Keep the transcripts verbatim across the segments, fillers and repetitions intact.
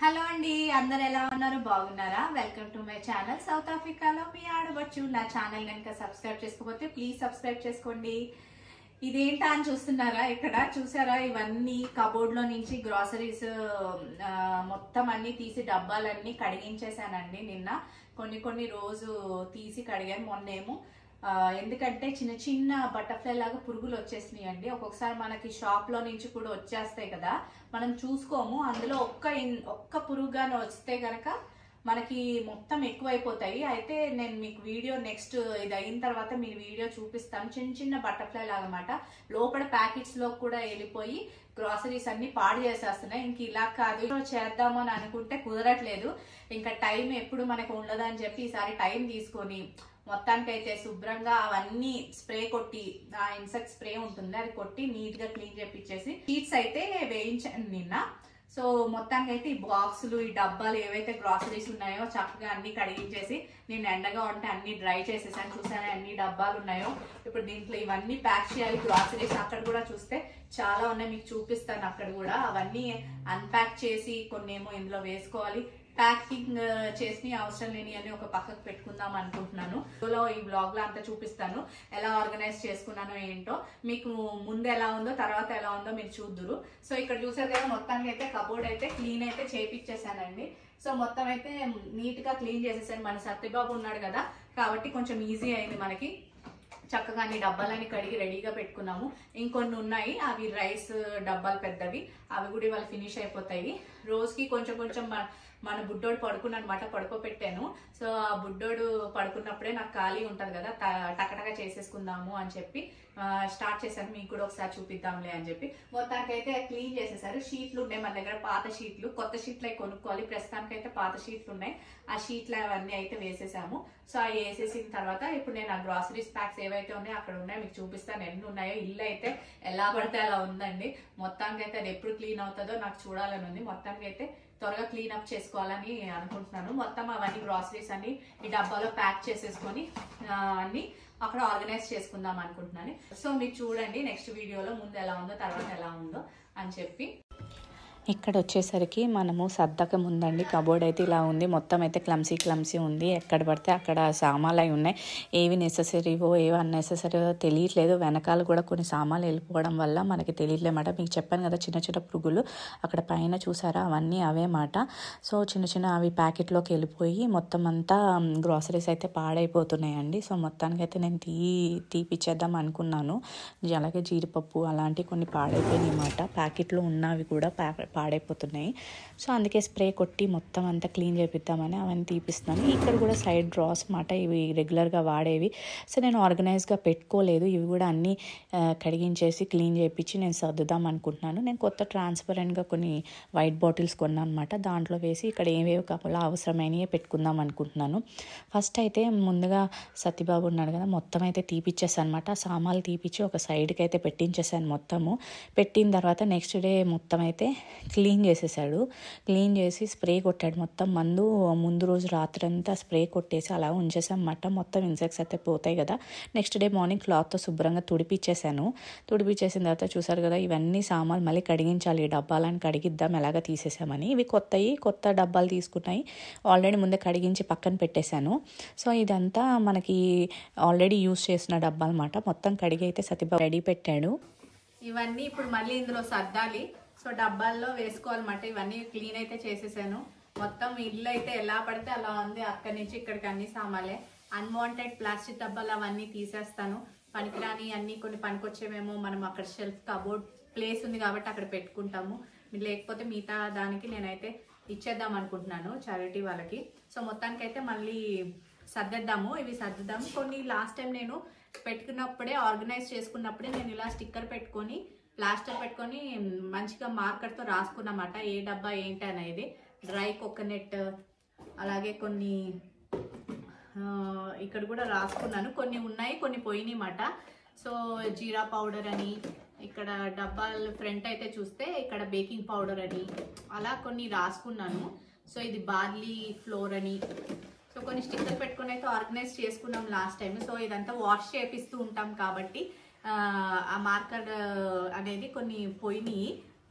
Hello అండి, అందరు ఎలా ఉన్నారు? బాగున్నారా? Welcome to my channel. South ఆఫ్రికాలో మీ ఆడవచ్చు. నా ఛానల్ కనుక సబ్స్క్రైబ్ చేసుకోకపోతే ప్లీజ్ సబ్స్క్రైబ్ చేసుకోండి. ఇదేంటా అని చూస్తున్నారా? ఇక్కడ చూసారా, ఇవన్నీ కబోర్డ్ లో నుంచి గ్రాసరీస్ మొత్తం అన్ని తీసి డబ్బాలన్నీ కడిగించేసానండి. నిన్న కొన్ని కొన్ని రోజు తీసి కడిగాను. మొన్నేమో ఎందుకంటే చిన్న చిన్న బటర్ఫ్లై లాగా పురుగులు వచ్చేసినాయి అండి. ఒక్కొక్కసారి మనకి షాప్ లో నుంచి కూడా వచ్చేస్తాయి కదా, మనం చూసుకోము. అందులో ఒక్క ఒక్క పురుగుగానే వస్తే గనక మనకి మొత్తం ఎక్కువైపోతాయి. అయితే నేను మీకు వీడియో నెక్స్ట్ ఇది అయిన తర్వాత మీరు వీడియో చూపిస్తాను. చిన్న చిన్న బటర్ఫ్లై లాగా అన్నమాట. లోపల ప్యాకెట్స్ లో కూడా వెళ్ళిపోయి గ్రాసరీస్ అన్ని పాడు చేసేస్తున్నాయి. ఇంక ఇలా కాదు చేద్దాము అని అనుకుంటే కుదరట్లేదు. ఇంకా టైం ఎప్పుడు మనకు ఉండదని చెప్పి ఈసారి టైం తీసుకొని మొత్తానికైతే శుభ్రంగా అవన్నీ స్ప్రే కొట్టి, ఆ ఇన్సెక్ట్ స్ప్రే ఉంటుంది అది కొట్టి నీట్ గా క్లీన్ చేపించేసి షీట్స్ అయితే వేయించాను నిన్న. సో మొత్తానికి అయితే ఈ బాక్సులు, ఈ డబ్బాలు ఏవైతే గ్రాసరీస్ ఉన్నాయో చక్కగా అన్ని కడిగించేసి నేను ఎండగా ఉంటే అన్ని డ్రై చేసేసాను. చూసాను ఎన్ని డబ్బాలు ఉన్నాయో. ఇప్పుడు దీంట్లో ఇవన్నీ ప్యాక్ చేయాలి. గ్రాసరీస్ అక్కడ కూడా చూస్తే చాలా ఉన్నాయి, మీకు చూపిస్తాను. అక్కడ కూడా అవన్నీ అన్ప్యాక్ చేసి కొన్ని ఏమో ఇందులో వేసుకోవాలి. ప్యాకింగ్ చేసి అవసరం లేని అని ఒక పక్కకు పెట్టుకుందాం అనుకుంటున్నాను. ఈ బ్లాగ్ లో అంతా చూపిస్తాను ఎలా ఆర్గనైజ్ చేసుకున్నానో ఏంటో. మీకు ముందు ఎలా ఉందో తర్వాత ఎలా ఉందో మీరు చూద్దురు. సో ఇక్కడ చూసారు కదా, మొత్తానికి అయితే కబోర్డ్ అయితే క్లీన్ అయితే చేపించేసానండి. సో మొత్తం అయితే నీట్ గా క్లీన్ చేసేసాను. మన సత్యబాబు ఉన్నాడు కదా కాబట్టి కొంచెం ఈజీ అయింది మనకి. చక్కగా అన్ని డబ్బాలని కడిగి రెడీగా పెట్టుకున్నాము. ఇంకొన్ని ఉన్నాయి, అవి రైస్ డబ్బాలు పెద్దవి, అవి కూడా ఇవాళ ఫినిష్ అయిపోతాయి. రోజుకి కొంచెం కొంచెం మన బుడ్డోడు పడుకున్న అనమాట, పడుకోపెట్టాను. సో ఆ బుడ్డోడు పడుకున్నప్పుడే నాకు ఖాళీ ఉంటుంది కదా, టకటగా చేసేసుకుందాము అని చెప్పి స్టార్ట్ చేశాను. మీకు కూడా ఒకసారి చూపిద్దాంలే అని చెప్పి మొత్తానికి అయితే క్లీన్ చేసేసారు. షీట్లు ఉన్నాయి మన దగ్గర, పాత షీట్లు. కొత్త షీట్లు అవి కొనుక్కోవాలి. ప్రస్తుతానికి అయితే పాత షీట్లు ఉన్నాయి. ఆ షీట్లు అవన్నీ అయితే వేసేసాము. సో అవి వేసేసిన తర్వాత ఇప్పుడు నేను ఆ గ్రాసరీస్ ప్యాక్స్ ఏవైతే ఉన్నాయో అక్కడ ఉన్నాయి, మీకు చూపిస్తాను ఎన్ని ఉన్నాయో. ఇల్లు అయితే ఎలా పడితే అలా ఉందండి. మొత్తానికి అయితే అది ఎప్పుడు క్లీన్ అవుతుందో నాకు చూడాలని ఉంది. మొత్తానికి అయితే త్వరగా క్లీన్ అప్ చేసుకోవాలని అనుకుంటున్నాను. మొత్తం అవన్నీ గ్రాసరీస్ అన్ని ఈ డబ్బాలో ప్యాక్ చేసేసుకొని అన్ని అక్కడ ఆర్గనైజ్ చేసుకుందాం అనుకుంటున్నాను. సో మీరు చూడండి నెక్స్ట్ వీడియోలో ముందు ఎలా ఉందో తర్వాత ఎలా ఉందో అని చెప్పి. ఇక్కడ వచ్చేసరికి మనము సర్దక ముందండి కబోర్డ్ అయితే ఇలా ఉంది. మొత్తం అయితే క్లమ్సీ క్లమ్సీ ఉంది. ఎక్కడ పడితే అక్కడ సామాన్లు అవి ఉన్నాయి. ఏవి నెససరీవో ఏవి అన్నెసెసరీవో తెలియట్లేదు. వెనకాల కూడా కొన్ని సామాన్లు వెళ్ళిపోవడం వల్ల మనకి తెలియట్లేమాట. మీకు చెప్పాను కదా చిన్న చిన్న పురుగులు అక్కడ పైన చూసారా, అవన్నీ అవే మాట. సో చిన్న చిన్న అవి ప్యాకెట్లోకి వెళ్ళిపోయి మొత్తం అంతా గ్రాసరీస్ అయితే పాడైపోతున్నాయండి. సో మొత్తానికి అయితే నేను తీ తీపిచ్చేద్దాం అనుకున్నాను. అలాగే జీడిపప్పు అలాంటివి కొన్ని పాడైపోయినాయి అన్నమాట. ప్యాకెట్లో ఉన్నవి కూడా ప్యా పాడైపోతున్నాయి. సో అందుకే స్ప్రే కొట్టి మొత్తం అంతా క్లీన్ చేపిద్దామని అవన్నీ తీపిస్తున్నాను. ఇక్కడ కూడా సైడ్ డ్రాస్ మాట, ఇవి రెగ్యులర్గా వాడేవి. సో నేను ఆర్గనైజ్గా పెట్టుకోలేదు. ఇవి కూడా అన్నీ కడిగించేసి క్లీన్ చేయించి నేను సర్దుదాం అనుకుంటున్నాను. నేను కొత్త ట్రాన్స్పరెంట్గా కొన్ని వైట్ బాటిల్స్ కొన్నాను అనమాట. దాంట్లో వేసి ఇక్కడ ఏవేవి కావాలో అవసరమైనవి పెట్టుకుందాం అనుకుంటున్నాను. ఫస్ట్ అయితే ముందుగా సత్యబాబు ఉన్నాడు కదా, మొత్తం అయితే తీపిచ్చేసాను అనమాట. సామాన్లు తీపిచ్చి ఒక సైడ్కి అయితే పెట్టించేసాను మొత్తము. పెట్టిన తర్వాత నెక్స్ట్ డే మొత్తం అయితే క్లీన్ చేసేసాడు. క్లీన్ చేసి స్ప్రే కొట్టాడు. మొత్తం మందు ముందు రోజు రాత్రి అంతా స్ప్రే కొట్టేసి అలా ఉంచేసామన్నమాట. మొత్తం ఇన్సెక్ట్స్ అయితే పోతాయి కదా. నెక్స్ట్ డే మార్నింగ్ క్లాత్తో శుభ్రంగా తుడిపిచ్చేసాను. తుడిపిచ్చేసిన తర్వాత చూసారు కదా, ఇవన్నీ సామాన్లు మళ్ళీ కడిగించాలి. డబ్బాలని కడిగిద్దాం ఎలాగ తీసేసామని. ఇవి కొత్తవి కొత్త డబ్బాలు తీసుకున్నాయి. ఆల్రెడీ ముందే కడిగించి పక్కన పెట్టేశాను. సో ఇదంతా మనకి ఆల్రెడీ యూజ్ చేసిన డబ్బా అనమాట. మొత్తం కడిగి అయితే సత్యబాబు రెడీ పెట్టాడు. ఇవన్నీ ఇప్పుడు మళ్ళీ ఇందులో సర్దాలి. సో డబ్బాల్లో వేసుకోవాలన్నమాట. ఇవన్నీ క్లీన్ అయితే చేసేసాను. మొత్తం ఇల్లు అయితే ఎలా పడితే అలా ఉంది. అక్కడి నుంచి ఇక్కడికి అన్ని సామాన్లే. అన్వాంటెడ్ ప్లాస్టిక్ డబ్బాలు అవన్నీ తీసేస్తాను. పనికిరాని అన్ని కొన్ని పనికొచ్చేవేమో మనం అక్కడ షెల్ఫ్ కబోర్డ్ ప్లేస్ ఉంది కాబట్టి అక్కడ పెట్టుకుంటాము. లేకపోతే మిగతా దానికి నేనైతే ఇచ్చేద్దాం అనుకుంటున్నాను చారిటీ వాళ్ళకి. సో మొత్తానికైతే మళ్ళీ సర్దేద్దాము. ఇవి సర్దుదాము. కొన్ని లాస్ట్ టైం నేను పెట్టుకున్నప్పుడే ఆర్గనైజ్ చేసుకున్నప్పుడే నేను ఇలా స్టిక్కర్ పెట్టుకొని ప్లాస్టర్ పెట్టుకొని మంచిగా మార్కర్తో రాసుకున్నమాట ఏ డబ్బా ఏంటి అనేది. డ్రై కోకోనట్ అలాగే కొన్ని ఇక్కడ కూడా రాసుకున్నాను. కొన్ని ఉన్నాయి, కొన్ని పోయినాయి మాట. సో జీరా పౌడర్ అని ఇక్కడ డబ్బాల ఫ్రంట్ అయితే చూస్తే ఇక్కడ బేకింగ్ పౌడర్ అని అలా కొన్ని రాసుకున్నాను. సో ఇది బార్లీ ఫ్లోర్ అని. సో కొన్ని స్టిక్కర్ పెట్టుకొని అయితే ఆర్గనైజ్ చేసుకున్నాం లాస్ట్ టైం. సో ఇదంతా వాష్ చేపిస్తూ ఉంటాం కాబట్టి ఆ మార్కర్ అనేది కొన్ని పోయినాయి.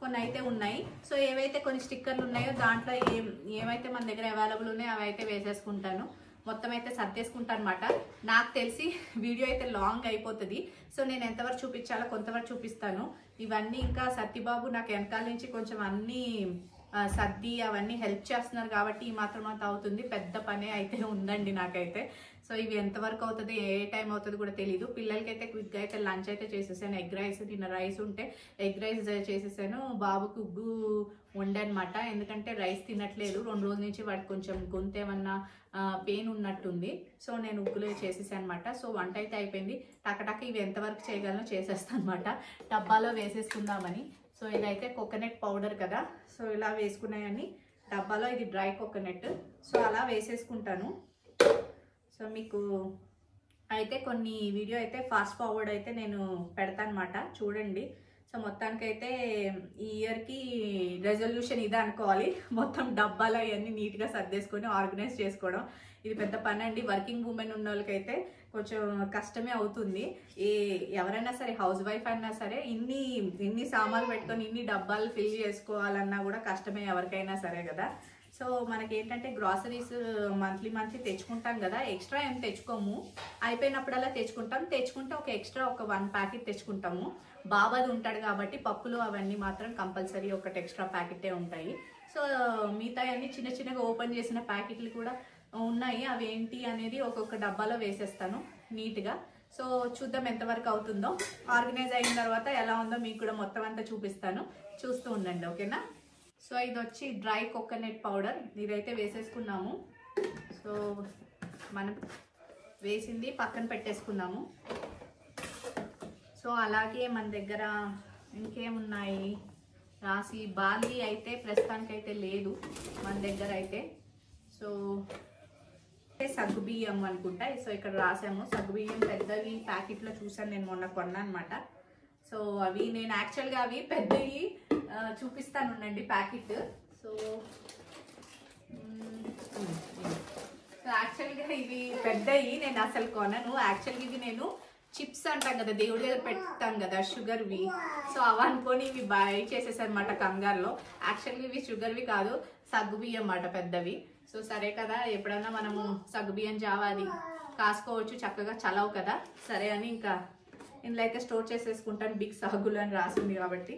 కొన్ని అయితే ఉన్నాయి. సో ఏవైతే కొన్ని స్టిక్కర్లు ఉన్నాయో దాంట్లో ఏం ఏమైతే మన దగ్గర అవైలబుల్ ఉన్నాయో అవి అయితే వేసేసుకుంటాను. మొత్తం అయితే సర్దేసుకుంటాను అనమాట. నాకు తెలిసి వీడియో అయితే లాంగ్ అయిపోతుంది. సో నేను ఎంతవరకు చూపించాలో కొంతవరకు చూపిస్తాను. ఇవన్నీ ఇంకా సత్యబాబు నాకు వెనకాల నుంచి కొంచెం అన్నీ సర్ది అవన్నీ హెల్ప్ చేస్తున్నారు కాబట్టి ఈ మాత్రం అంత అవుతుంది. పెద్ద పనే అయితే ఉందండి నాకైతే. సో ఇవి ఎంతవరకు అవుతుంది, ఏ టైం అవుతుంది కూడా తెలీదు. పిల్లలకైతే క్విక్గా అయితే లంచ్ అయితే చేసేసాను. ఎగ్ రైస్, నిన్న రైస్ ఉంటే ఎగ్ రైస్ చేసేసాను. బాబుకి ఉగ్గు వండనమాట. ఎందుకంటే రైస్ తినట్లేదు రెండు రోజుల నుంచి, వాడికి కొంచెం గొంతు ఏమన్నా పెయిన్ ఉన్నట్టుంది. సో నేను ఉగ్గులో చేసేసాను అనమాట. సో వంట అయితే అయిపోయింది. టకటక ఇవి ఎంతవరకు చేయగలనో చేసేస్తాను అనమాట. డబ్బాలో వేసేసుకుందామని. సో ఇదైతే కోకోనట్ పౌడర్ కదా, సో ఇలా వేసుకున్నాయని డబ్బాలో. ఇది డ్రై కోకోనట్. సో అలా వేసేసుకుంటాను. సో మీకు అయితే కొన్ని వీడియో అయితే ఫాస్ట్ ఫార్వర్డ్ అయితే నేను పెడతాను అనమాట, చూడండి. సో మొత్తానికైతే ఈ ఇయర్కి రెజల్యూషన్ ఇదే అనుకోవాలి. మొత్తం డబ్బాలు అవన్నీ నీట్గా సర్దేసుకొని ఆర్గనైజ్ చేసుకోవడం ఇది పెద్ద పని అండి. వర్కింగ్ ఉమెన్ ఉన్న వాళ్ళకైతే కొంచెం కష్టమే అవుతుంది. ఏ ఎవరైనా సరే, హౌస్ వైఫ్ అయినా సరే, ఇన్ని ఇన్ని సామాన్లు పెట్టుకొని ఇన్ని డబ్బాలు ఫిల్ చేసుకోవాలన్నా కూడా కష్టమే ఎవరికైనా సరే కదా. సో మనకి ఏంటంటే గ్రాసరీస్ మంత్లీ మంత్లీ తెచ్చుకుంటాం కదా, ఎక్స్ట్రా ఏం తెచ్చుకోము. అయిపోయినప్పుడల్లా తెచ్చుకుంటాం. తెచ్చుకుంటే ఒక ఎక్స్ట్రా ఒక వన్ ప్యాకెట్ తెచ్చుకుంటాము. బాబాది ఉంటాడు కాబట్టి పప్పులు అవన్నీ మాత్రం కంపల్సరీ ఒకటి ఎక్స్ట్రా ప్యాకెటే ఉంటాయి. సో మిగతా అన్ని చిన్న చిన్నగా ఓపెన్ చేసిన ప్యాకెట్లు కూడా ఉన్నాయి. అవి ఏంటి అనేది ఒక్కొక్క డబ్బాలో వేసేస్తాను నీట్గా. సో చూద్దాం ఎంతవరకు అవుతుందో. ఆర్గనైజ్ అయిన తర్వాత ఎలా ఉందో మీకు కూడా మొత్తం అంతా చూపిస్తాను, చూస్తూ ఉండండి, ఓకేనా. సో ఇది వచ్చి డ్రై కోకోనట్ పౌడర్. ఇదైతే వేసేసుకున్నాము. సో మనం వేసింది పక్కన పెట్టేసుకున్నాము. సో అలాగే మన దగ్గర ఇంకేమున్నాయి రాసి, బార్లీ అయితే ప్రస్తుతానికైతే లేదు మన దగ్గర అయితే. సో సగ్గుబియ్యం అనుకుంటా. సో ఇక్కడ రాసాము సగ్గుబియ్యం పెద్దవి ప్యాకెట్లో చూసాను నేను, మొన్న కొన్నా అనమాట. సో అవి నేను యాక్చువల్గా అవి పెద్దవి చూపిస్తాను ఉండండి ప్యాకెట్. సో యాక్చువల్గా ఇవి పెద్దవి నేను అసలు కొనను. యాక్చువల్గా ఇవి నేను చిప్స్ అంటాం కదా, దేవుడి దగ్గర పెడతాం కదా షుగర్వి. సో అవి అనుకొని ఇవి బై చేసేసాను అనమాట కంగారులో. యాక్చువల్గా ఇవి షుగర్వి కాదు, సగ్గుబియ్యం అన్నమాట పెద్దవి. సో సరే కదా, ఎప్పుడన్నా మనము సగ్గుబియ్యం జావా అది కాసుకోవచ్చు, చక్కగా చలవు కదా, సరే అని ఇంకా ఇందులో అయితే స్టోర్ చేసేసుకుంటాను. బిగ్ సాగులు అని రాసింది కాబట్టి.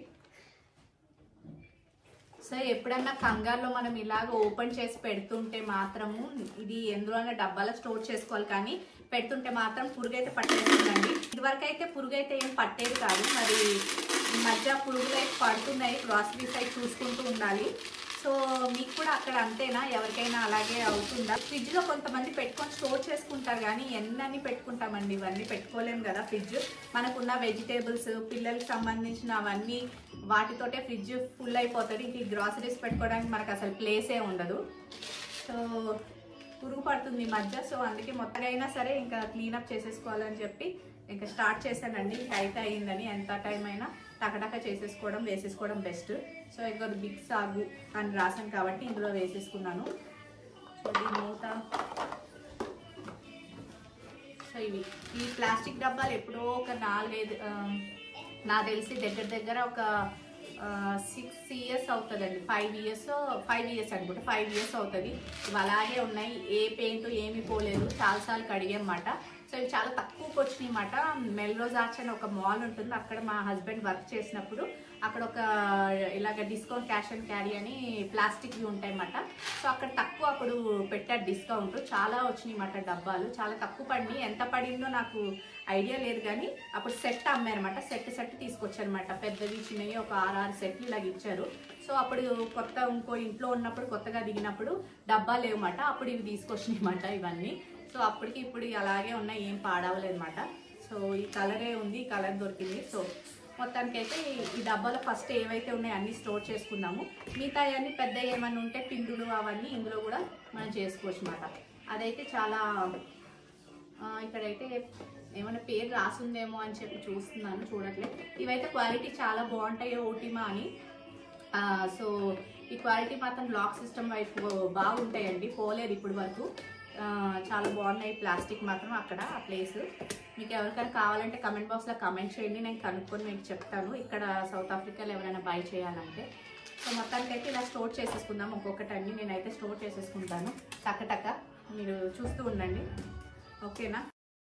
సో ఎప్పుడన్నా కంగారులో మనం ఇలాగ ఓపెన్ చేసి పెడుతుంటే మాత్రము, ఇది ఎందులోనే డబ్బాలో స్టోర్ చేసుకోవాలి, కానీ పెడుతుంటే మాత్రం పురుగు అయితే పట్టేస్తుందండి. ఇదివరకు అయితే పురుగు అయితే ఏం పట్టేది కాదు, మరి ఈ మధ్య పురుగులు అయితే పడుతున్నాయి. గ్రాసరీస్ అయితే చూసుకుంటూ ఉండాలి. సో మీకు కూడా అక్కడ అంతేనా, ఎవరికైనా అలాగే అవుతుందా? ఫ్రిడ్జ్ లో కొంతమంది పెట్టుకొని స్టోర్ చేసుకుంటారు, కానీ ఎన్నని పెట్టుకుంటామండి, ఇవన్నీ పెట్టుకోలేము కదా. ఫ్రిడ్జ్ మనకున్న వెజిటేబుల్స్, పిల్లలకి సంబంధించిన అవన్నీ వాటితోటే ఫ్రిడ్జ్ ఫుల్ అయిపోతుంది. ఇంక ఈ గ్రాసరీస్ పెట్టుకోవడానికి మనకు అసలు ప్లేసే ఉండదు. సో పురుగు పడుతుంది ఈ మధ్య. సో అందుకే మొత్తగా అయినా సరే ఇంకా క్లీనప్ చేసేసుకోవాలని చెప్పి ఇంకా స్టార్ట్ చేశానండి. ఇంకా అయితే అయ్యిందని, ఎంత టైం అయినా టకటక చేసేసుకోవడం వేసేసుకోవడం బెస్ట్. సో ఇక్కడ బిగ్ సాగు అని రాసాను కాబట్టి ఇందులో వేసేసుకున్నాను. సో దీని మూత. సో ఇవి ఈ ప్లాస్టిక్ డబ్బాలు ఎప్పుడో ఒక నాలుగైదు, నాకు తెలిసి దగ్గర దగ్గర ఒక సిక్స్ ఇయర్స్ అవుతుందండి, ఫైవ్ ఇయర్స్ ఫైవ్ ఇయర్స్ అనుకుంటా ఫైవ్ ఇయర్స్ అవుతుంది. ఇవి అలాగే ఉన్నాయి, ఏ పెయింట్ ఏమీ పోలేదు, చాలాసార్లు కడిగామన్నమాట. సో ఇవి చాలా తక్కువకి వచ్చినాయి అన్నమాట. మెల్రోజ్ ఆర్చ్ అని ఒక మాల్ ఉంటుంది, అక్కడ మా హస్బెండ్ వర్క్ చేసినప్పుడు అక్కడ ఒక ఇలాగ డిస్కౌంట్ క్యాష్ అండ్ క్యారీ అని ప్లాస్టిక్వి ఉంటాయి అన్నమాట. సో అక్కడ తక్కువ అప్పుడు పెట్టారు డిస్కౌంట్, చాలా వచ్చినాయి అన్నమాట డబ్బాలు, చాలా తక్కువ పడినాయి. ఎంత పడిందో నాకు ఐడియా లేదు, కానీ అప్పుడు సెట్ అమ్మారన్నమాట. సెట్ సెట్ తీసుకొచ్చారనమాట, పెద్దవి చిన్నవి ఒక ఆరు ఆరు సెట్లు ఇలాగ ఇచ్చారు. సో అప్పుడు కొత్త ఇంకో ఇంట్లో ఉన్నప్పుడు కొత్తగా దిగినప్పుడు డబ్బా లేవన్నమాట, అప్పుడు ఇవి తీసుకొచ్చినాయి అన్నమాట ఇవన్నీ. సో అప్పటికి ఇప్పుడు అలాగే ఉన్నాయి, ఏం పాడవలేదన్నమాట. సో ఈ కలరే ఉంది, ఈ కలర్ దొరికింది. సో మొత్తానికైతే ఈ డబ్బాలో ఫస్ట్ ఏవైతే ఉన్నాయో అన్నీ స్టోర్ చేసుకుందాము. మిగతా అవన్నీ పెద్ద ఏమన్నా ఉంటే పిండులు అవన్నీ ఇందులో కూడా మనం చేసుకోవచ్చు అన్నమాట. అదైతే చాలా ఇక్కడైతే ఏమైనా పేరు రాసుందేమో అని చెప్పి చూస్తున్నాను, చూడట్లే. ఇవైతే క్వాలిటీ చాలా బాగుంటాయి, ఓటిమా అని. సో ఈ క్వాలిటీ మాత్రం లాక్ సిస్టమ్ వైపు బాగుంటాయండి, పోలేదు ఇప్పటి వరకు. చాలా బాగున్నాయి ప్లాస్టిక్ మాత్రం అక్కడ ఆ ప్లేస్. మీకు ఎవరికైనా కావాలంటే కమెంట్ బాక్స్లో కమెంట్ చేయండి, నేను కనుక్కొని మీకు చెప్తాను ఇక్కడ సౌత్ ఆఫ్రికాలో ఎవరైనా బై చేయాలంటే. సో మొత్తానికి అయితే ఇలా స్టోర్ చేసేసుకుందాం ఒక్కొక్కటి అన్ని. నేనైతే స్టోర్ చేసేసుకుంటాను టక్క టక్క, మీరు చూస్తూ ఉండండి ఓకేనా.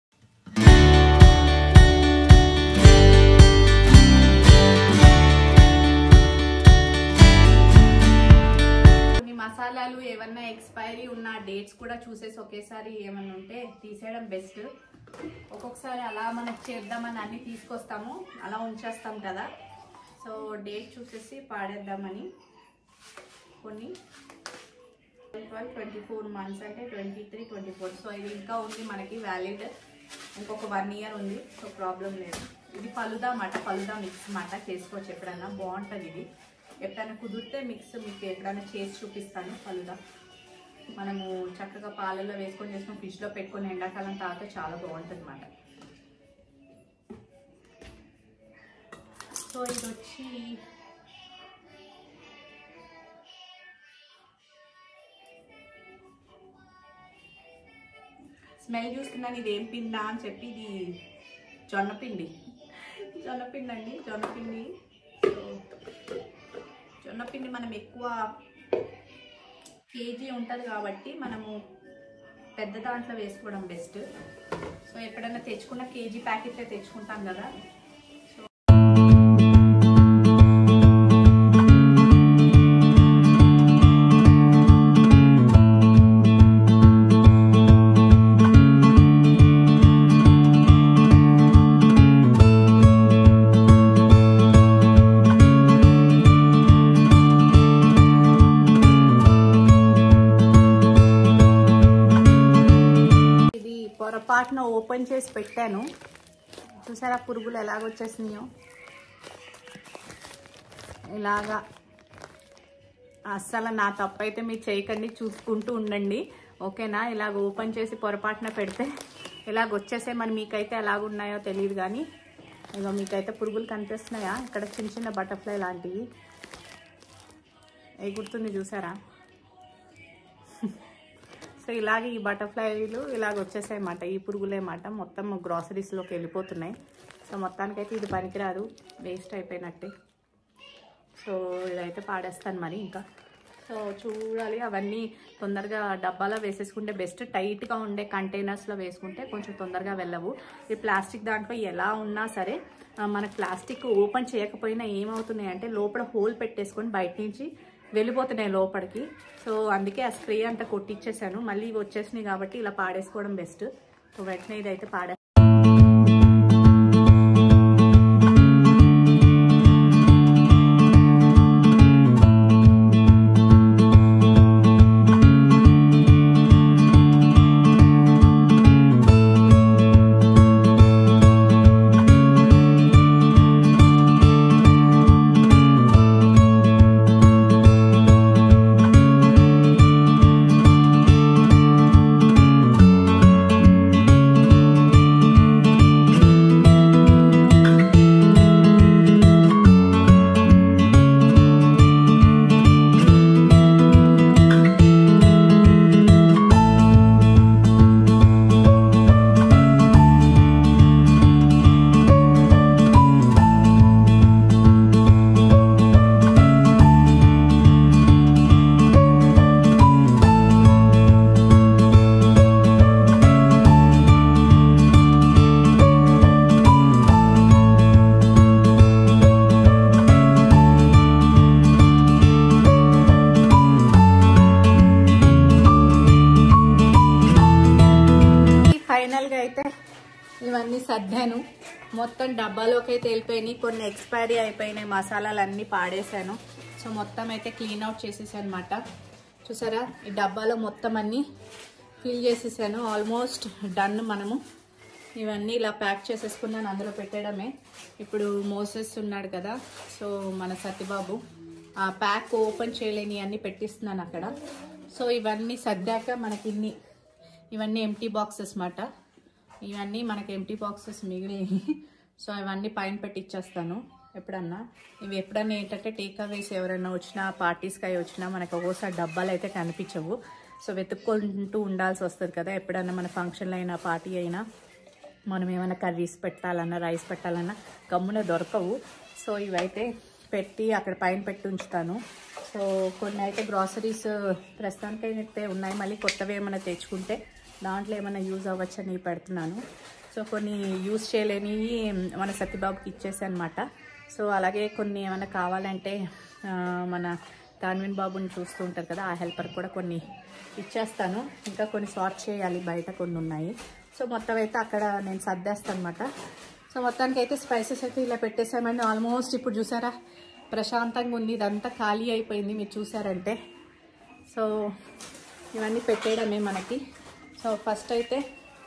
మసాలాలు ఏమన్నా ఎక్స్పైరీ ఉన్న డేట్స్ కూడా చూసేసి ఒకేసారి ఏమన్నా ఉంటే తీసేయడం బెస్ట్. ఒక్కొక్కసారి అలా మనకు చేద్దామని అన్ని తీసుకొస్తాము, అలా ఉంచేస్తాం కదా. సో డేట్ చూసేసి పాడేద్దామని కొన్ని. ట్వెల్వ్ ట్వంటీ ఫోర్ మంత్స్ అంటే twenty three twenty four so ఇది ఇంకా ఉంది మనకి వ్యాలిడ్, ఇంకొక వన్ ఇయర్ ఉంది. సో ప్రాబ్లం లేదు. ఇది ఫలుదా మాట, ఫలుదా మిక్స్ మాట, చేసుకోవచ్చు ఎప్పుడన్నా, బాగుంటుంది ఇది. ఎప్పుడైనా కుదిరితే మిక్స్ మీకు ఎప్పుడైనా చేసి చూపిస్తాను. ఫలుదా మనము చక్కగా పాలల్లో వేసుకొని చేసుకొని ఫ్రిడ్జ్లో పెట్టుకొని ఎండాకాలం తాగితే చాలా బాగుంటుంది అన్నమాట. సో ఇది వచ్చి స్మెల్ చూస్తున్నాను, ఇది ఏం పిండా అని చెప్పి, ఇది జొన్నపిండి. జొన్నపిండి అండి, జొన్నపిండి. సో జొన్నపిండి మనం ఎక్కువ కేజీ ఉంటుంది కాబట్టి మనము పెద్ద దాంట్లో వేసుకోవడం బెస్ట్. సో ఎప్పుడైనా తెచ్చుకున్న కేజీ ప్యాకెట్లే తెచ్చుకుంటాం కదా. సో పొరపాటున ఓపెన్ చేసి పెట్టాను, చూసారా పురుగులు ఎలాగొచ్చేసినాయో. ఇలాగా అస్సలు నా తప్పు అయితే మీరు చేయకండి, చూసుకుంటూ ఉండండి ఓకేనా. ఇలాగ ఓపెన్ చేసి పొరపాటున పెడితే ఇలాగ వచ్చేసే. మరి మీకైతే ఎలాగున్నాయో తెలియదు కానీ ఇగో మీకైతే పురుగులు కనిపిస్తున్నాయా ఇక్కడ, చిన్న చిన్న బటర్ఫ్లై లాంటివి ఎగురుతుంది చూసారా. సో ఇలాగే ఈ బటర్ఫ్లైలు ఇలాగ వచ్చేసాయి అన్నమాట, ఈ పురుగులే అన్నమాట. మొత్తం గ్రాసరీస్లోకి వెళ్ళిపోతున్నాయి. సో మొత్తానికైతే ఇది పనికిరాదు, వేస్ట్ అయిపోయినట్టే. సో ఇదైతే పాడేస్తాను మరి ఇంకా. సో చూడాలి, అవన్నీ తొందరగా డబ్బాలో వేసేసుకుంటే బెస్ట్. టైట్గా ఉండే కంటైనర్స్లో వేసుకుంటే కొంచెం తొందరగా వెళ్ళవు. ఈ ప్లాస్టిక్ దాంట్లో ఎలా ఉన్నా సరే మనకు ప్లాస్టిక్ ఓపెన్ చేయకపోయినా ఏమవుతున్నాయి అంటే లోపల హోల్ పెట్టేసుకొని బయట నుంచి వెళ్ళిపోతున్నాయి లోపలికి. సో అందుకే ఆ స్ప్రే అంతా కొట్టిచ్చేసాను, మళ్ళీ ఇవి వచ్చేసినాయి కాబట్టి ఇలా పాడేసుకోవడం బెస్ట్. సో వెంటనే ఇదైతే పాడే. ఇవన్నీ సర్దాను, మొత్తం డబ్బాలోకి అయితే వెళ్ళిపోయినాయి. కొన్ని ఎక్స్పైరీ అయిపోయినాయి, మసాలాలు అన్నీ పాడేశాను. సో మొత్తం అయితే క్లీన్ అవుట్ చేసేసాను అనమాట. చూసారా ఈ డబ్బాలో మొత్తం అన్నీ ఫిల్ చేసేసాను. Almost done. మనము ఇవన్నీ ఇలా ప్యాక్ చేసేసుకున్నాను, అందులో పెట్టడమే. ఇప్పుడు మోసెస్ ఉన్నాడు కదా, సో మన సత్యబాబు ఆ ప్యాక్ ఓపెన్ చేయలేని అన్నీ పెట్టిస్తున్నాను అక్కడ. సో ఇవన్నీ సర్దాక మనకి ఇన్ని ఇవన్నీ ఎంటీ బాక్సెస్ మాట. ఇవన్నీ మనకి ఎంటీ బాక్సెస్ మిగిలి, సో ఇవన్నీ పైన పెట్టిచ్చేస్తాను. ఎప్పుడన్నా ఇవి ఎప్పుడన్నా ఏంటంటే టేకా వేసి ఎవరైనా వచ్చినా పార్టీస్కి అవి వచ్చినా మనకు ఒక్కోసారి డబ్బాలు అయితే కనిపించవు. సో వెతుక్కుంటూ ఉండాల్సి వస్తుంది కదా. ఎప్పుడన్నా మన ఫంక్షన్లు అయినా పార్టీ అయినా మనం ఏమైనా కర్రీస్ పెట్టాలన్నా రైస్ పెట్టాలన్నా గమ్మున దొరకవు. సో ఇవైతే పెట్టి అక్కడ పైన పెట్టి ఉంచుతాను. సో కొన్ని అయితే గ్రాసరీస్ ప్రస్తుతానికి అయితే ఉన్నాయి. మళ్ళీ కొత్తవి ఏమైనా తెచ్చుకుంటే దాంట్లో ఏమైనా యూజ్ అవ్వచ్చని పెడుతున్నాను. సో కొన్ని యూజ్ చేయలేని మన సత్యబాబుకి ఇచ్చేసి అనమాట. సో అలాగే కొన్ని ఏమైనా కావాలంటే మన తాన్విన్ బాబుని చూస్తూ ఉంటారు కదా, ఆ హెల్పర్ కూడా కొన్ని ఇచ్చేస్తాను. ఇంకా కొన్ని సార్ట్ చేయాలి, బయట కొన్ని ఉన్నాయి. సో మొత్తం అయితే అక్కడ నేను సర్దేస్తాను అనమాట. సో మొత్తానికి అయితే స్పైసెస్ అయితే ఇలా పెట్టేసామండి. ఆల్మోస్ట్ ఇప్పుడు చూసారా ప్రశాంతంగా ఉంది, ఇదంతా ఖాళీ అయిపోయింది మీరు చూసారంటే. సో ఇవన్నీ పెట్టేయడమే మనకి. సో ఫస్ట్ అయితే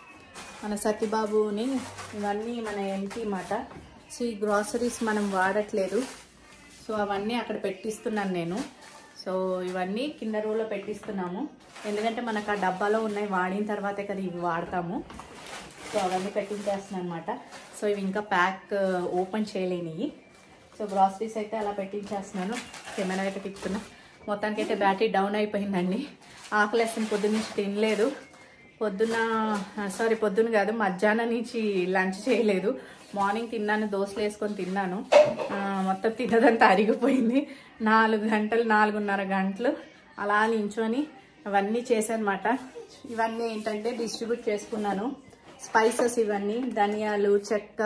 మన సత్యబాబుని ఇవన్నీ మన ఎంటీ మాట. సో ఈ గ్రాసరీస్ మనం వాడట్లేదు, సో అవన్నీ అక్కడ పెట్టిస్తున్నాను నేను. సో ఇవన్నీ కింద రోలో పెట్టిస్తున్నాము, ఎందుకంటే మనకు ఆ డబ్బాలో ఉన్నాయి, వాడిన తర్వాతే కదా ఇవి వాడతాము. సో అవన్నీ పెట్టించేస్తున్నాను అనమాట. సో ఇవి ఇంకా ప్యాక్ ఓపెన్ చేయలేనివి. సో గ్రాసరీస్ అయితే అలా పెట్టించేస్తున్నాను. కెమెరా అయితే తిప్పుతున్నా. మొత్తానికి అయితే బ్యాటరీ డౌన్ అయిపోయిందండి. ఆకలేస్తుంది, పొద్దున్న నుంచి తినలేదు. పొద్దున్న సారీ పొద్దున్న కాదు మధ్యాహ్నం నుంచి లంచ్ చేయలేదు. మార్నింగ్ తిన్నాను, దోశలు వేసుకొని తిన్నాను. మొత్తం తిన్నదంతా అరిగిపోయింది. నాలుగు గంటలు నాలుగున్నర గంటలు అలా నించొని అవన్నీ చేశానమాట. ఇవన్నీ ఏంటంటే డిస్ట్రిబ్యూట్ చేసుకున్నాను. స్పైసెస్ ఇవన్నీ ధనియాలు, చెక్క,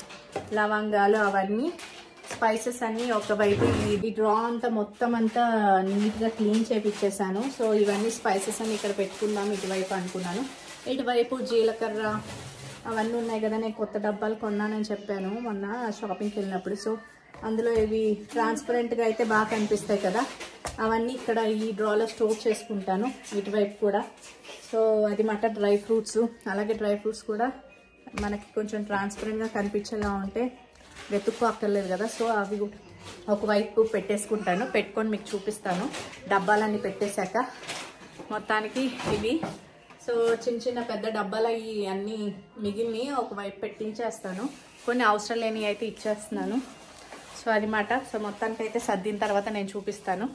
లవంగాలు, అవన్నీ స్పైసెస్ అన్నీ ఒకవైపు ఈ డ్రా అంతా మొత్తం అంతా నీట్గా క్లీన్ చేపించేసాను. సో ఇవన్నీ స్పైసెస్ అన్ని ఇక్కడ పెట్టుకుందాం ఇటువైపు అనుకున్నాను. ఇటువైపు జీలకర్ర అవన్నీ ఉన్నాయి కదా, నేను కొత్త డబ్బాలు కొన్నానని చెప్పాను మొన్న షాపింగ్కి వెళ్ళినప్పుడు. సో అందులో ఇవి ట్రాన్స్పరెంట్గా అయితే బాగా కనిపిస్తాయి కదా, అవన్నీ ఇక్కడ ఈ డ్రాలో స్టోర్ చేసుకుంటాను ఇటువైపు కూడా. సో అది మాట డ్రై ఫ్రూట్స్, అలాగే డ్రై ఫ్రూట్స్ కూడా మనకి కొంచెం ట్రాన్స్పరెంట్గా కనిపించేలా ఉంటే వెతుక్కో అక్కర్లేదు కదా. సో అవి ఒకవైపు పెట్టేసుకుంటాను, పెట్టుకొని మీకు చూపిస్తాను డబ్బాలన్నీ పెట్టేశాక. మొత్తానికి ఇవి సో చిన్న చిన్న పెద్ద డబ్బాలు అవి అన్నీ మిగిలిని ఒకవైపు పెట్టించేస్తాను, కొన్ని అవసరం లేనివి అయితే ఇచ్చేస్తున్నాను. సో అది మాట. సో మొత్తానికి అయితే సర్దిన తర్వాత నేను చూపిస్తాను.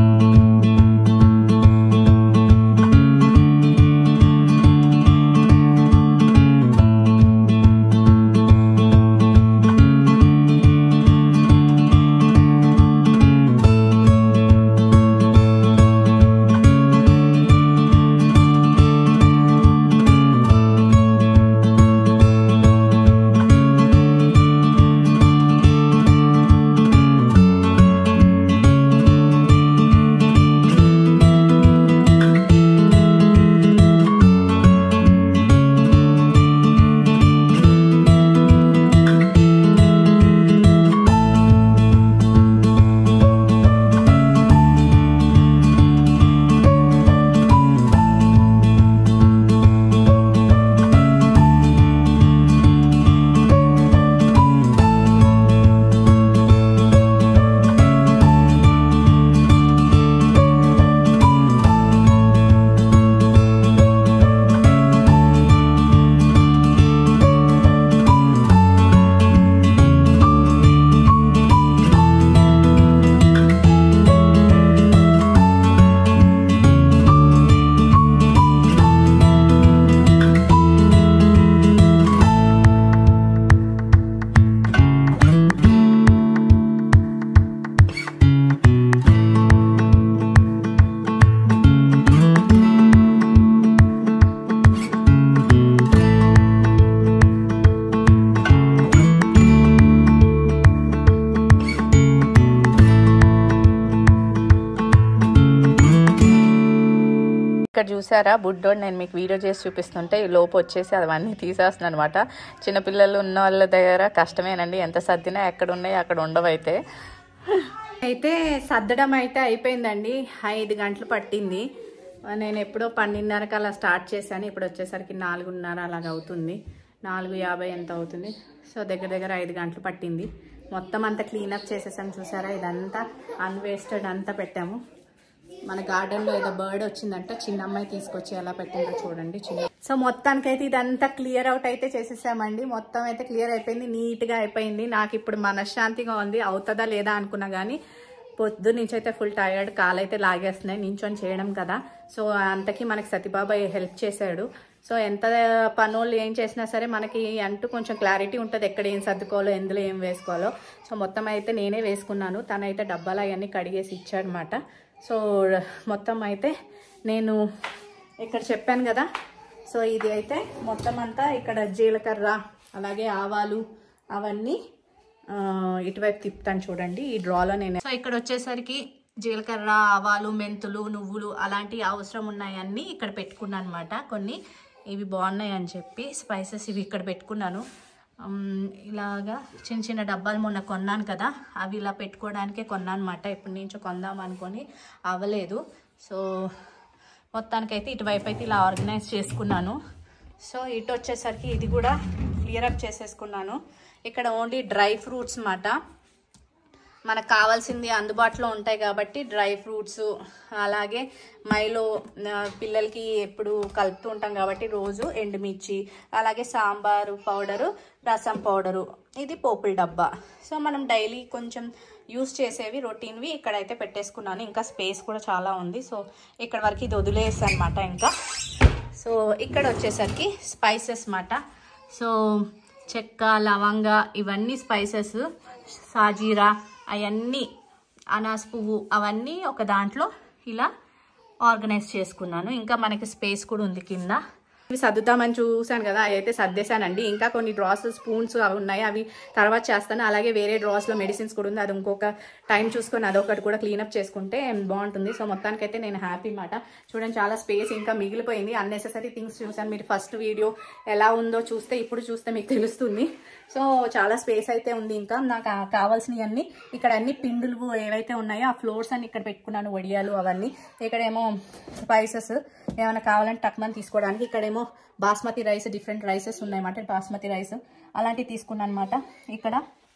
ఇక్కడ చూసారా బుడ్డోడు, నేను మీకు వీడియో చేసి చూపిస్తుంటే ఈ లోపు వచ్చేసి అవన్నీ తీసేస్తున్నాను అనమాట. చిన్నపిల్లలు ఉన్న వాళ్ళ దగ్గర కష్టమేనండి, ఎంత సర్దినా ఎక్కడ ఉన్నాయి అక్కడ ఉండవైతే. అయితే సర్దడం అయితే అయిపోయిందండి, ఐదు గంటలు పట్టింది. నేను ఎప్పుడో పన్నెండున్నరకు అలా స్టార్ట్ చేశాను, ఇప్పుడు వచ్చేసరికి నాలుగున్నర అలాగ అవుతుంది, నాలుగు యాభై ఎంత అవుతుంది. సో దగ్గర దగ్గర ఐదు గంటలు పట్టింది. మొత్తం అంతా క్లీనప్ చేసేసాము చూసారా, ఇదంతా అన్వేస్టెడ్ అంతా పెట్టాము. మన గార్డెన్లో ఏదో బర్డ్ వచ్చిందంట, చిన్న అమ్మాయి తీసుకొచ్చి ఎలా పెట్టిందో చూడండి చిన్న. సో మొత్తానికైతే ఇదంతా క్లియర్ అవుట్ అయితే చేసేసామండి. మొత్తం అయితే క్లియర్ అయిపోయింది, నీట్గా అయిపోయింది. నాకు ఇప్పుడు మనశ్శాంతిగా ఉంది. అవుతుందా లేదా అనుకున్నా కానీ పొద్దు నుంచి అయితే ఫుల్ టైర్డ్, కాలైతే లాగేస్తున్నాయి నించొని చేయడం కదా. సో అంతకీ మనకి సతీబాబాయ్ హెల్ప్ చేశాడు. సో ఎంత పనులు ఏం చేసినా సరే మనకి అంటూ కొంచెం క్లారిటీ ఉంటుంది, ఎక్కడ ఏం సర్దుకోవాలో ఎందులో ఏం వేసుకోవాలో. సో మొత్తం అయితే నేనే వేసుకున్నాను, తనైతే డబ్బాలు అవన్నీ కడిగేసి ఇచ్చాడనమాట. సో మొత్తం అయితే నేను ఇక్కడ చెప్పాను కదా. సో ఇది అయితే మొత్తం అంతా ఇక్కడ జీలకర్ర అలాగే ఆవాలు అవన్నీ ఇటువైపు తిప్పుతాను చూడండి ఈ డ్రాలో నేను. సో ఇక్కడ వచ్చేసరికి జీలకర్ర, ఆవాలు, మెంతులు, నువ్వులు అలాంటివి అవసరం ఉన్నాయన్నీ ఇక్కడ పెట్టుకున్నాను అనమాట. కొన్ని ఇవి బాగున్నాయి అని చెప్పి స్పైసెస్ ఇవి ఇక్కడ పెట్టుకున్నాను. ఇలాగా చిన్న చిన్న డబ్బాలు మొన్న కొన్నాను కదా, అవి ఇలా పెట్టుకోవడానికే కొన్నాను అనమాట. ఎప్పటి నుంచో కొందాం అనుకొని అవ్వలేదు. సో మొత్తానికైతే ఇటువైపు అయితే ఇలా ఆర్గనైజ్ చేసుకున్నాను. సో ఇటు వచ్చేసరికి ఇది కూడా క్లియర్ అప్ చేసేసుకున్నాను. ఇక్కడ ఓన్లీ డ్రై ఫ్రూట్స్ అన్నమాట, మనకు కావాల్సింది అందుబాటులో ఉంటాయి కాబట్టి డ్రై ఫ్రూట్స్, అలాగే మైలో పిల్లలకి ఎప్పుడు కలుపుతూ ఉంటాం కాబట్టి రోజు ఎండుమిర్చి, అలాగే సాంబారు పౌడరు, రసం పౌడరు, ఇది పోపుల డబ్బా. సో మనం డైలీ కొంచెం యూస్ చేసేవి రొటీన్వి ఇక్కడైతే పెట్టేసుకున్నాను. ఇంకా స్పేస్ కూడా చాలా ఉంది. సో ఇక్కడ వరకు ఇది వదిలేస్తాను అనమాట. ఇంకా సో ఇక్కడ వచ్చేసరికి స్పైసెస్ అన్నమాట. సో చెక్క, లవంగ ఇవన్నీ స్పైసెస్, సాజీరా అవన్నీ, అనాస పువ్వు అవన్నీ ఒక దాంట్లో ఇలా ఆర్గనైజ్ చేసుకున్నాను. ఇంకా మనకి స్పేస్ కూడా ఉంది కింద. ఇవి సర్దుతామని చూసాను కదా, అవి అయితే సర్దేశానండి. ఇంకా కొన్ని డ్రాస్, స్పూన్స్ అవి ఉన్నాయి, అవి తర్వాత చేస్తాను. అలాగే వేరే డ్రాస్లో మెడిసిన్స్ కూడా ఉంది, అది ఇంకొక టైం చూసుకొని అదొకటి కూడా క్లీనప్ చేసుకుంటే బాగుంటుంది. సో మొత్తానికైతే నేను హ్యాపీ మాట. చూడండి చాలా స్పేస్ ఇంకా మిగిలిపోయింది. అన్నెసెసరీ థింగ్స్ చూసాను. మీరు ఫస్ట్ వీడియో ఎలా ఉందో చూస్తే ఇప్పుడు చూస్తే మీకు తెలుస్తుంది. సో చాలా స్పేస్ అయితే ఉంది. ఇంకా నాకు కావాల్సినవి అన్నీ ఇక్కడ అన్ని పిండులు ఏవైతే ఉన్నాయో ఆ ఫ్లోర్స్ అన్ని ఇక్కడ పెట్టుకున్నాను, వడియాలు అవన్నీ. ఇక్కడేమో స్పైసెస్ ఏమైనా కావాలంటే టక్మని తీసుకోవడానికి. ఇక్కడేమో బాస్మతి రైస్, డిఫరెంట్ రైసెస్ ఉన్నాయన్నమాట, బాస్మతి రైస్ అలాంటివి తీసుకున్నాను అనమాట. ఇక్కడ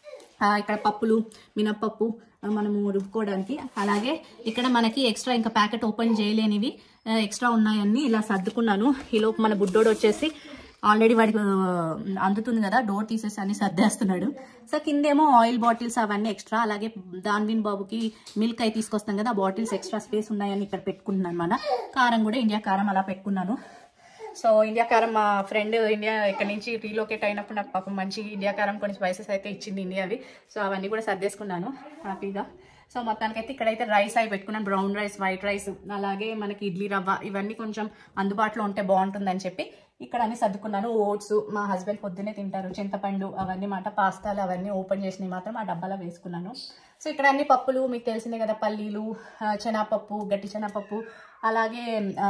ఇక్కడ పప్పులు, మినప్పప్పు మనము రుబ్బుకోవడానికి. అలాగే ఇక్కడ మనకి ఎక్స్ట్రా ఇంకా ప్యాకెట్ ఓపెన్ చేయలేనివి ఎక్స్ట్రా ఉన్నాయన్నీ ఇలా సర్దుకున్నాను. ఈలోపు మన బుడ్డోడు వచ్చేసి ఆల్రెడీ వాడికి అందుతుంది కదా, డోర్ తీసేసి అన్ని సర్దేస్తున్నాడు. సో కిందేమో ఆయిల్ బాటిల్స్ అవన్నీ ఎక్స్ట్రా, అలాగే దాన్విన్ బాబుకి మిల్క్ అయి తీసుకొస్తాం కదా, ఆ బాటిల్స్ ఎక్స్ట్రా స్పేస్ ఉన్నాయని ఇక్కడ పెట్టుకుంటున్నాను అనమాట. కారం కూడా ఇండియా కారం అలా పెట్టుకున్నాను. సో ఇండియా కారం మా ఫ్రెండ్ ఇండియా ఇక్కడ నుంచి రీలోకేట్ అయినప్పుడు నాకు పాపం మంచి ఇండియా కారం కొన్ని స్పైసెస్ అయితే ఇచ్చింది ఇండియావి. సో అవన్నీ కూడా సర్దేసుకున్నాను హ్యాపీగా. సో మొత్తానికైతే ఇక్కడైతే రైస్ అవి పెట్టుకున్నాను, బ్రౌన్ రైస్, వైట్ రైస్, అలాగే మనకి ఇడ్లీ రవ్వ ఇవన్నీ కొంచెం అందుబాటులో ఉంటే బాగుంటుందని చెప్పి ఇక్కడ అన్ని సర్దుకున్నాను. ఓట్స్ మా హస్బెండ్ పొద్దున్నే తింటారు, చింతపండు అవన్నీ మాట, పాస్తాలు అవన్నీ ఓపెన్ చేసినవి మాత్రం ఆ డబ్బాలో వేసుకున్నాను. సో ఇక్కడ అన్ని పప్పులు మీకు తెలిసిందే కదా, పల్లీలు, శనగపప్పు, గట్టి శనగపప్పు, అలాగే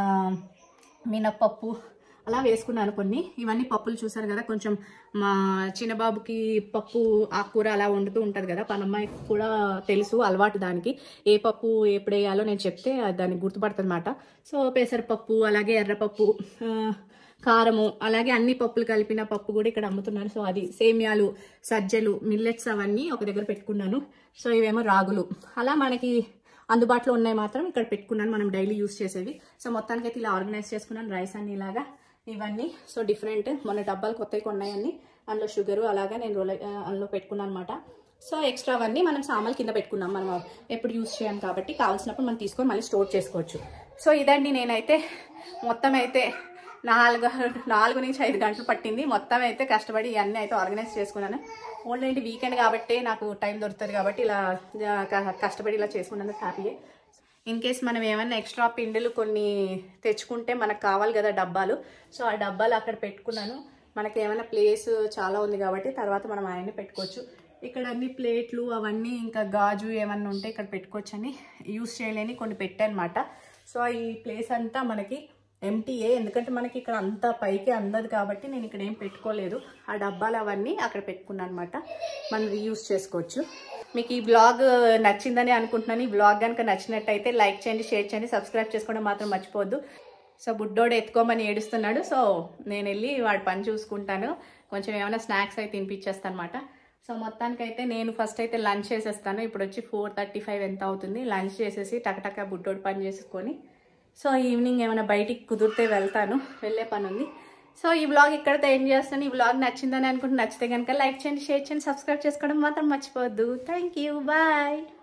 మినప్పప్పు అలా వేసుకున్నాను కొన్ని. ఇవన్నీ పప్పులు చూసారు కదా, కొంచెం మా చిన్నబాబుకి పప్పు ఆకుకూర అలా వండుతూ ఉంటుంది కదా, పనమ్మాయికి కూడా తెలుసు అలవాటు దానికి, ఏ పప్పు ఎప్పుడు వేయాలో నేను చెప్తే దానికి గుర్తుపడుతుంది అన్నమాట. సో పెసరపప్పు, అలాగే ఎర్రపప్పు, కారము, అలాగే అన్ని పప్పులు కలిపిన పప్పు కూడా ఇక్కడ అమ్ముతున్నారు. సో అది సేమియాలు, సజ్జలు, మిల్లెట్స్ అవన్నీ ఒక దగ్గర పెట్టుకున్నాను. సో ఇవేమో రాగులు, అలా మనకి అందుబాటులో ఉన్నాయి మాత్రం ఇక్కడ పెట్టుకున్నాను, మనం డైలీ యూస్ చేసేవి. సో మొత్తానికి అయితే ఇలా ఆర్గనైజ్ చేసుకున్నాను రైస్ అన్ని ఇలాగా ఇవన్నీ. సో డిఫరెంట్ మొన్న డబ్బాలు కొత్తవి కొన్నాయన్ని, అందులో షుగరు అలాగా నేను రోల్ అందులో పెట్టుకున్నాను అనమాట. సో ఎక్స్ట్రా అవన్నీ మనం సామాన్లు కింద పెట్టుకున్నాం, మనం ఎప్పుడు యూస్ చేయం కాబట్టి కావాల్సినప్పుడు మనం తీసుకొని మళ్ళీ స్టోర్ చేసుకోవచ్చు. సో ఇదండి, నేనైతే మొత్తం అయితే నాలుగు నాలుగు నుంచి ఐదు గంటలు పట్టింది మొత్తం అయితే కష్టపడి ఇవన్నీ అయితే ఆర్గనైజ్ చేసుకున్నాను. ఓన్లీ ఏంటి వీకెండ్ కాబట్టి నాకు టైం దొరుకుతుంది కాబట్టి ఇలా కష్టపడి ఇలా చేసుకున్నందుకు హ్యాపీ. ఇన్ కేస్ మనం ఏమైనా ఎక్స్ట్రా పిండిలు కొన్ని తెచ్చుకుంటే మనకు కావాలి కదా డబ్బాలు, సో ఆ డబ్బాలు అక్కడ పెట్టుకున్నాను. మనకి ఏమైనా ప్లేస్ చాలా ఉంది కాబట్టి తర్వాత మనం అవన్నీ పెట్టుకోవచ్చు. ఇక్కడ అన్ని ప్లేట్లు అవన్నీ ఇంకా గాజు ఏమన్నా ఉంటే ఇక్కడ పెట్టుకోవచ్చు అని యూస్ చేయలేని కొన్ని పెట్టానమాట. సో ఈ ప్లేస్ అంతా మనకి ఎంటీఏ, ఎందుకంటే మనకి ఇక్కడ అంతా పైకి అందదు కాబట్టి నేను ఇక్కడ ఏం పెట్టుకోలేదు. ఆ డబ్బాలు అవన్నీ అక్కడ పెట్టుకున్నాను అనమాట, మనం రీయూస్ చేసుకోవచ్చు. మీకు ఈ బ్లాగ్ నచ్చిందని అనుకుంటున్నాను. ఈ బ్లాగ్ కనుక నచ్చినట్టయితే లైక్ చేయండి, షేర్ చేయండి, సబ్స్క్రైబ్ చేసుకోవడం మాత్రం మర్చిపోవద్దు. సో బుడ్డోడు ఎత్తుకోమని ఏడుస్తున్నాడు, సో నేను వెళ్ళి వాడి పని చూసుకుంటాను, కొంచెం ఏమైనా స్నాక్స్ అయితే తినిపించేస్తాను అనమాట. సో మొత్తానికైతే నేను ఫస్ట్ అయితే లంచ్ చేసేస్తాను. ఇప్పుడు వచ్చి ఫోర్ థర్టీ ఫైవ్ ఎంత అవుతుంది. లంచ్ చేసేసి టకటక బుడ్డోడు పని చేసుకొని సో ఈవినింగ్ ఏమైనా బయటికి కుదిరితే వెళ్తాను, వెళ్ళే పని ఉంది. సో ఈ వ్లాగ్ ఇక్కడితో ఏం చేస్తాను. ఈ వ్లాగ్ నచ్చిందని అనుకుంటే నచ్చితే కనుక లైక్ చేయండి, షేర్ చేయండి, సబ్స్క్రైబ్ చేసుకోవడం మాత్రం మర్చిపోవద్దు. Thank you, bye.